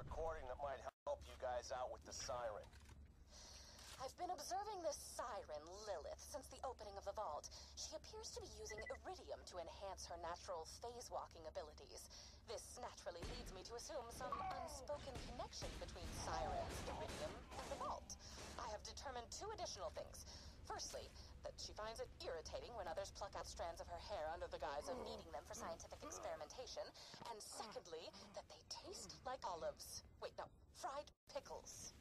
recording that might help you guys out with the siren. I've been observing this siren, Lilith, since the opening of the vault. She appears to be using iridium to enhance her natural phase-walking abilities. This naturally leads me to assume some unspoken connection between sirens, iridium, and the vault. I have determined two additional things. Firstly, that she finds it irritating when others pluck out strands of her hair under the guise of needing them for scientific experimentation. And secondly, that they taste like olives. Wait, no, fried pickles.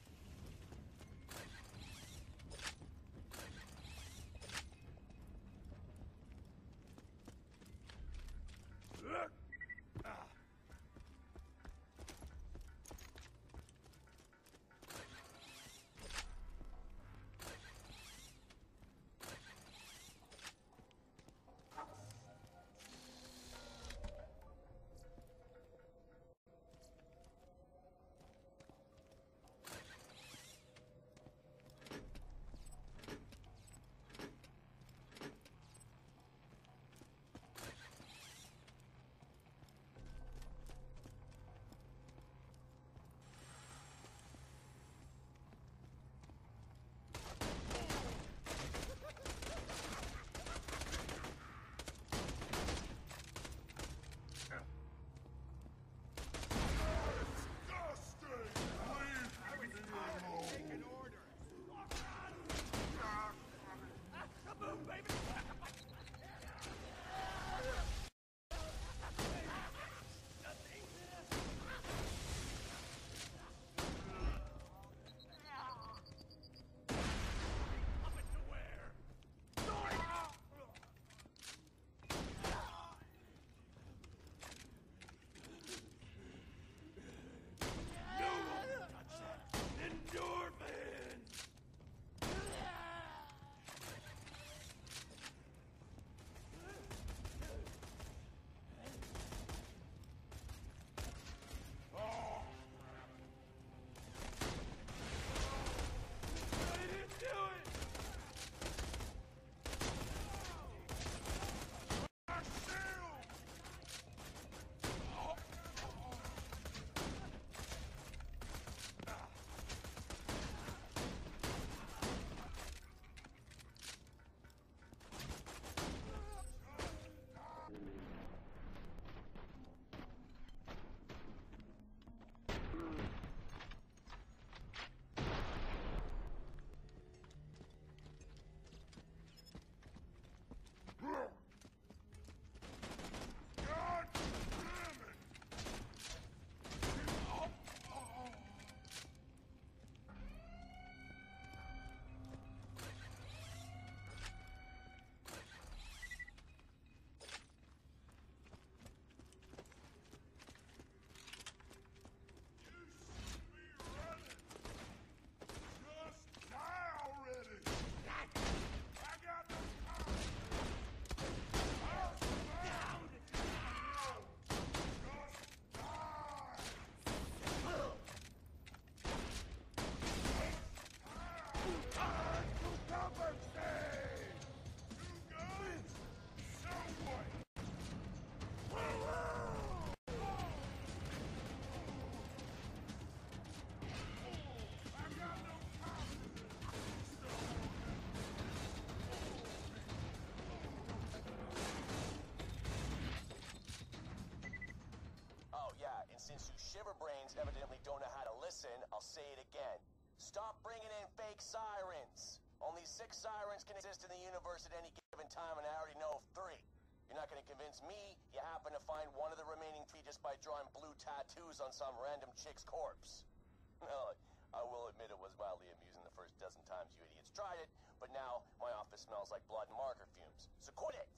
Since you shiverbrains evidently don't know how to listen, I'll say it again. Stop bringing in fake sirens. Only 6 sirens can exist in the universe at any given time, and I already know of 3. You're not going to convince me you happen to find one of the remaining 3 just by drawing blue tattoos on some random chick's corpse. Well, I will admit it was mildly amusing the first dozen times you idiots tried it, but now my office smells like blood and marker fumes. So quit it!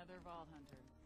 another Vault Hunter.